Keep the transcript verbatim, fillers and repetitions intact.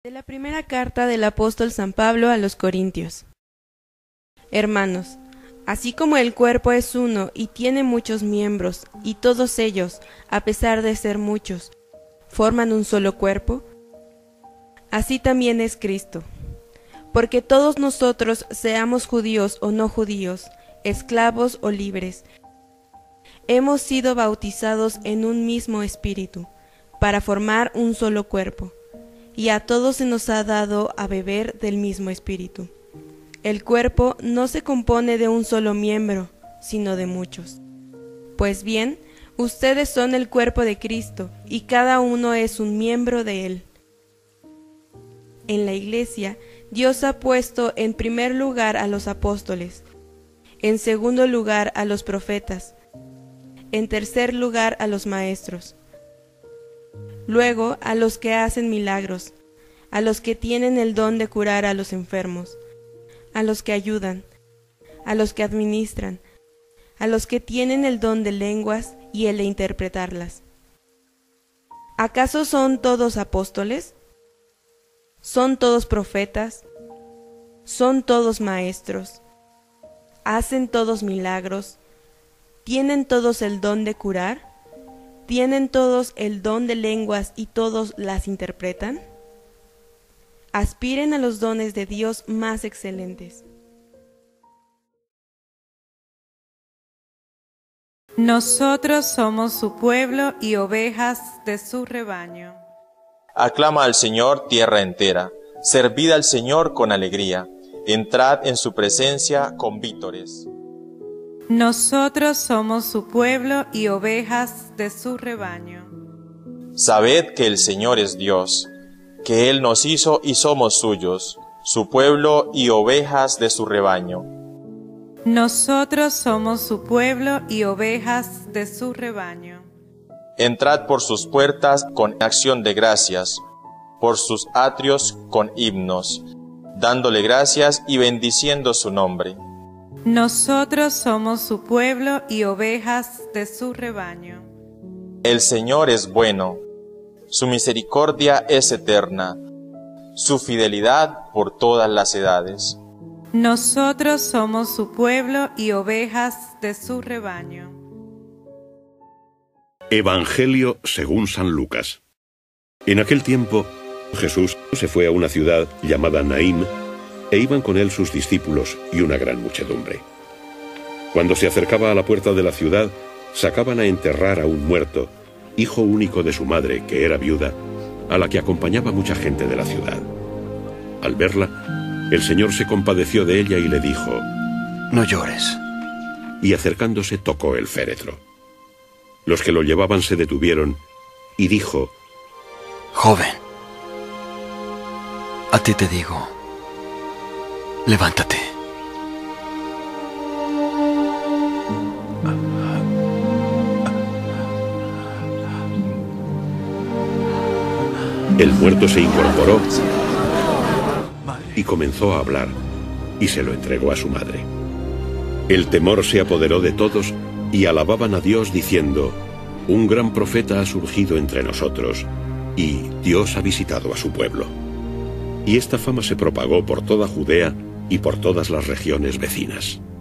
De la primera carta del apóstol San Pablo a los Corintios. Hermanos, así como el cuerpo es uno y tiene muchos miembros, y todos ellos, a pesar de ser muchos, forman un solo cuerpo, así también es Cristo. Porque todos nosotros, seamos judíos o no judíos, esclavos o libres, hemos sido bautizados en un mismo espíritu, para formar un solo cuerpo. Y a todos se nos ha dado a beber del mismo espíritu. El cuerpo no se compone de un solo miembro, sino de muchos. Pues bien, ustedes son el cuerpo de Cristo, y cada uno es un miembro de él. En la Iglesia, Dios ha puesto en primer lugar a los apóstoles, en segundo lugar a los profetas, en tercer lugar a los maestros, luego a los que hacen milagros, a los que tienen el don de curar a los enfermos, a los que ayudan, a los que administran, a los que tienen el don de lenguas y el de interpretarlas. ¿Acaso son todos apóstoles? ¿Son todos profetas? ¿Son todos maestros? ¿Hacen todos milagros? ¿Tienen todos el don de curar? ¿Tienen todos el don de lenguas y todos las interpretan? Aspiren a los dones de Dios más excelentes. Nosotros somos su pueblo y ovejas de su rebaño. Aclama al Señor tierra entera, servid al Señor con alegría, entrad en su presencia con vítores. Nosotros somos su pueblo y ovejas de su rebaño. Sabed que el Señor es Dios, que Él nos hizo y somos suyos, su pueblo y ovejas de su rebaño. Nosotros somos su pueblo y ovejas de su rebaño. Entrad por sus puertas con acción de gracias, por sus atrios con himnos, dándole gracias y bendiciendo su nombre. Nosotros somos su pueblo y ovejas de su rebaño. El Señor es bueno, su misericordia es eterna, su fidelidad por todas las edades. Nosotros somos su pueblo y ovejas de su rebaño. Evangelio según San Lucas. En aquel tiempo, Jesús se fue a una ciudad llamada Naín, e iban con él sus discípulos y una gran muchedumbre. Cuando se acercaba a la puerta de la ciudad, sacaban a enterrar a un muerto, hijo único de su madre, que era viuda, a la que acompañaba mucha gente de la ciudad. Al verla, el Señor se compadeció de ella y le dijo: «No llores». Y acercándose tocó el féretro. Los que lo llevaban se detuvieron, y dijo: «Joven, a ti te digo, levántate». El muerto se incorporó y comenzó a hablar, y se lo entregó a su madre. El temor se apoderó de todos, y alababan a Dios diciendo: «Un gran profeta ha surgido entre nosotros, y Dios ha visitado a su pueblo». Y esta fama se propagó por toda Judea y por todas las regiones vecinas.